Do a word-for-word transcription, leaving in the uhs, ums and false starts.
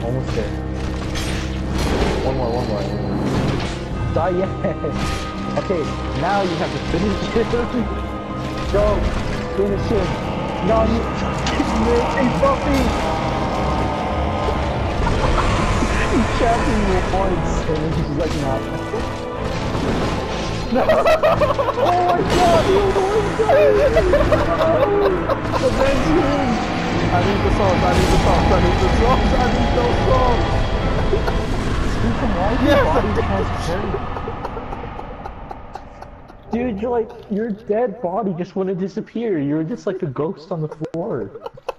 Almost there. One more, one more. Die yet. Okay, now you have to finish him. Go, finish him. No, you. Hey, Buffy! He's chanting me once, and then she's like, nah. No! Oh my god! Oh my god! Avenge him! I need the sauce, I need the sauce, I need the sauce, I need those sauce! Stephen, why is your body transparent? Dude, you're like, your dead body just wouldn't disappear. You're just like a ghost on the floor.